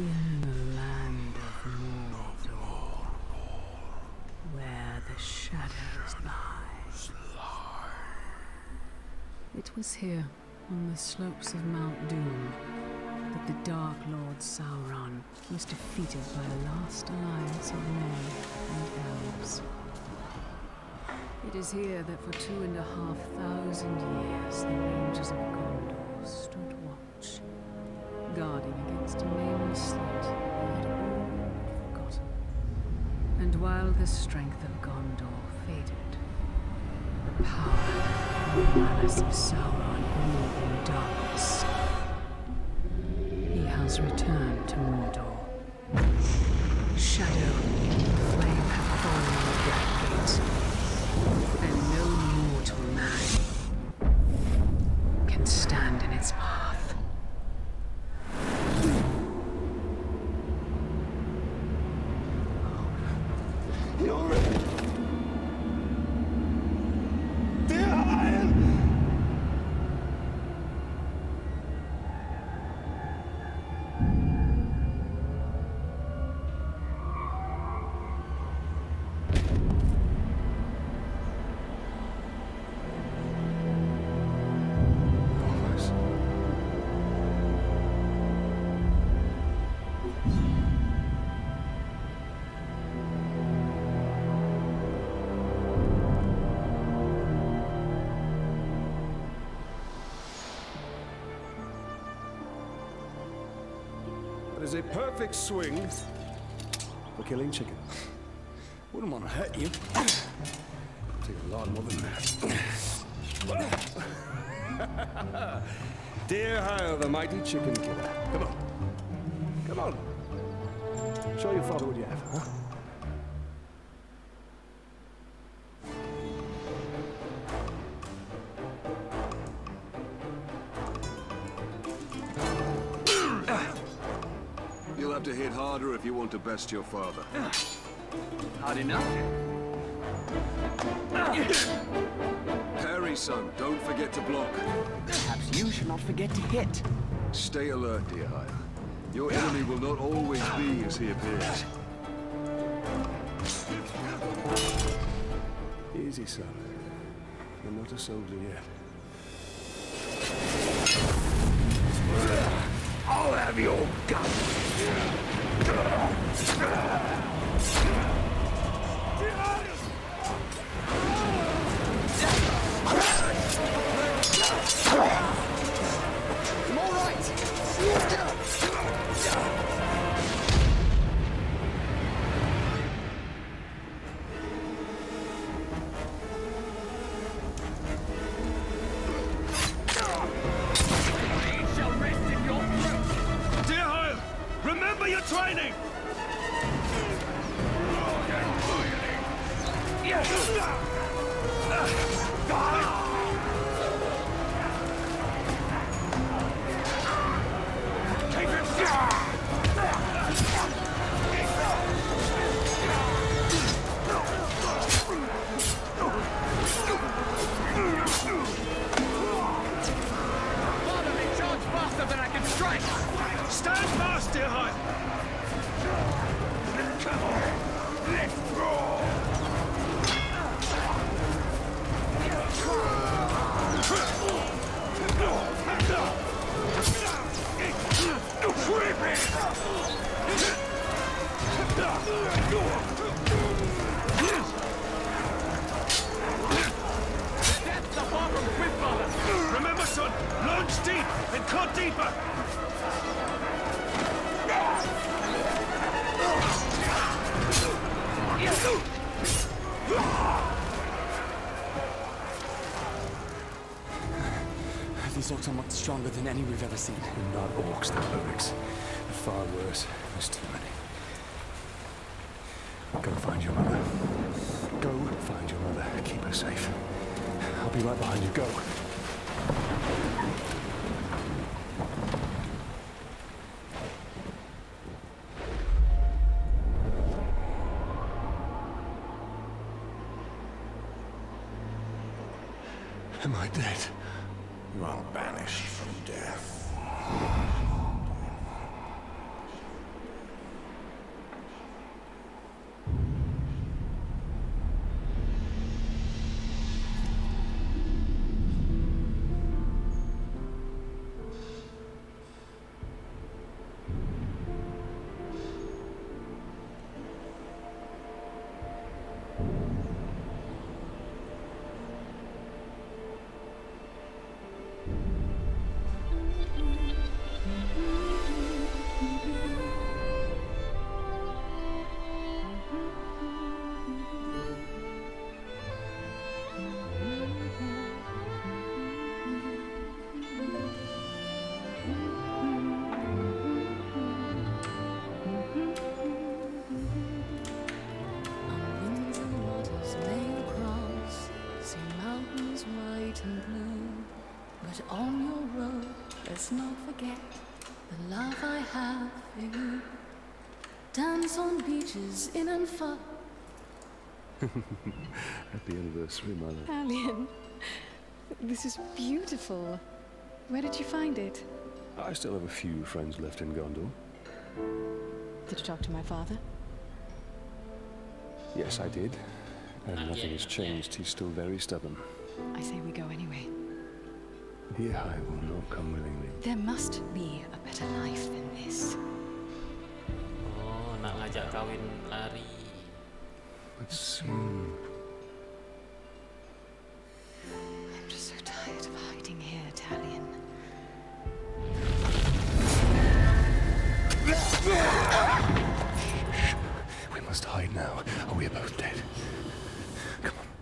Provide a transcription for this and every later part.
In the land of Mordor, where the shadows lie. It was here, on the slopes of Mount Doom, that the Dark Lord Sauron was defeated by a last alliance of men and elves. It is here that for 2,500 years the Rangers of Gondor stood watch, guarding against a nameless threat they had all forgotten. And while the strength of Gondor faded, the power and malice of Sauron grew in darkness. He has returned to Mordor. Shadow and flame have fallen on the Black Gate, and no mortal man can stand in its path. Is a perfect swing for killing chicken. Wouldn't want to hurt you. Take a lot more than that. Dear Hyle, the mighty chicken killer. Come on. Come on. Show your father what you have, huh? You'll have to hit harder if you want to best your father. Hard enough. Parry, son. Don't forget to block. Perhaps you should not forget to hit. Stay alert, dear Hyle. Your enemy will not always be as he appears. Easy, son. You're not a soldier yet. I'll have your gun. I'm all right. Remember your training! Father may charge faster than I can strike! Stand fast, dear Hyle! Come on, let's roll! That's the far from quick, father! Remember, son, launch deep and cut deeper! These orcs are much stronger than any we've ever seen. Not orcs, they're lyrics. They're far worse. There's too many. Go find your mother. Go find your mother. Keep her safe. I'll be right behind you. Go. Am I dead? You are. banished from death. on your road, let's not forget the love I have for you. Dance on beaches in and far. Happy anniversary, my love. Alien, this is beautiful. Where did you find it? I still have a few friends left in Gondor. Did you talk to my father? Yes, I did. And nothing has changed. He's still very stubborn. I say we go anyway. Here I will not come willingly. There must be a better life than this. Oh, nak ngajak kawin lari. But soon. I'm just so tired of hiding here, Talion. We must hide now, or we are both dead. Come on.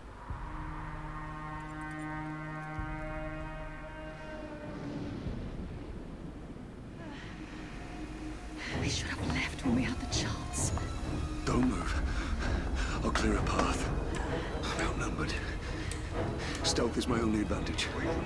We should have left when we had the chance. Don't move. I'll clear a path. I'm outnumbered. Stealth is my only advantage.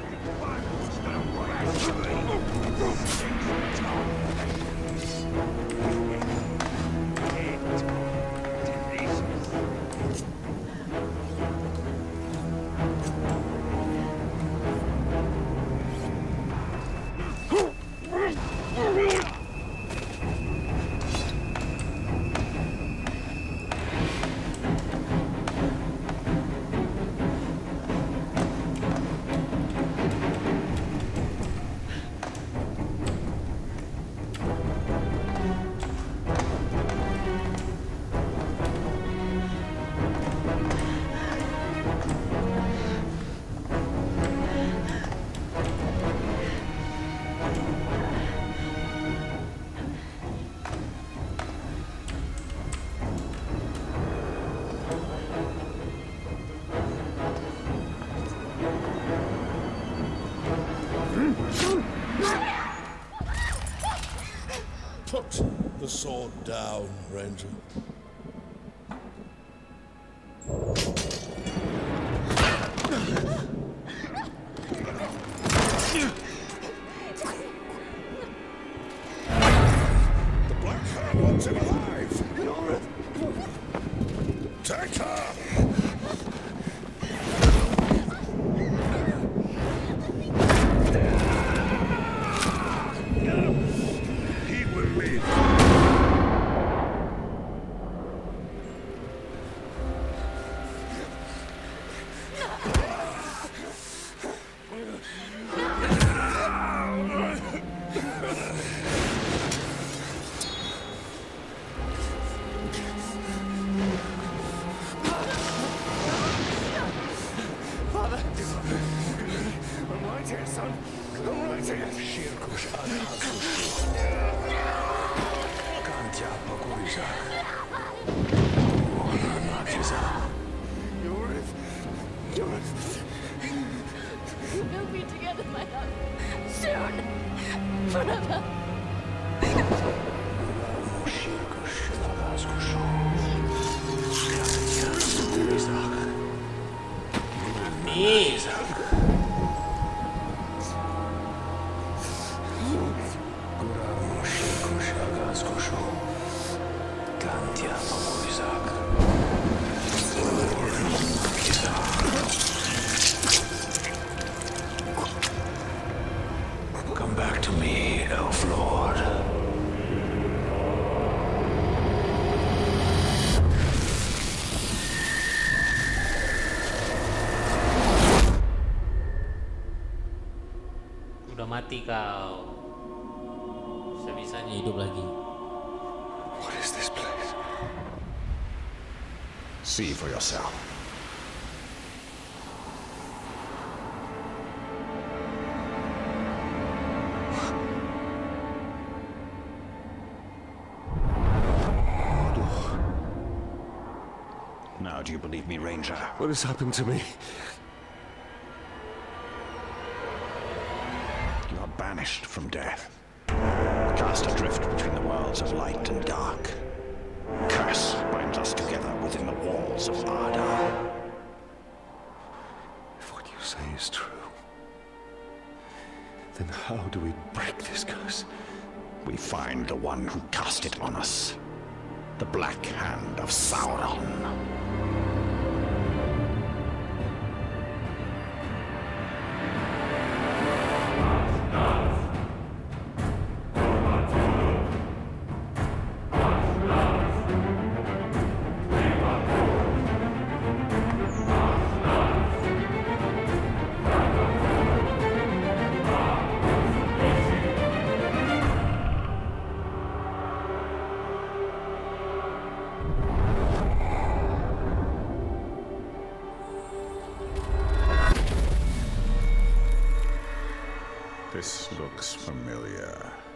Put the sword down, Ranger. The Black Hand wants him alive! Take her! He will live. I'm right here, son. I'm right here. We'll be together, my love. Soon. Forever. Come back to me, Elf Lord. Udah mati kau. Bisa-bisanya hidup lagi. What is this place? See for yourself. Now, do you believe me, Ranger? What has happened to me? You are banished from death. Cast adrift between the worlds of light and dark. Curse binds us together within the walls of Ardar. If what you say is true, Then how do we break this curse? We find the one who cast it on us. The Black Hand of Sauron. This looks familiar.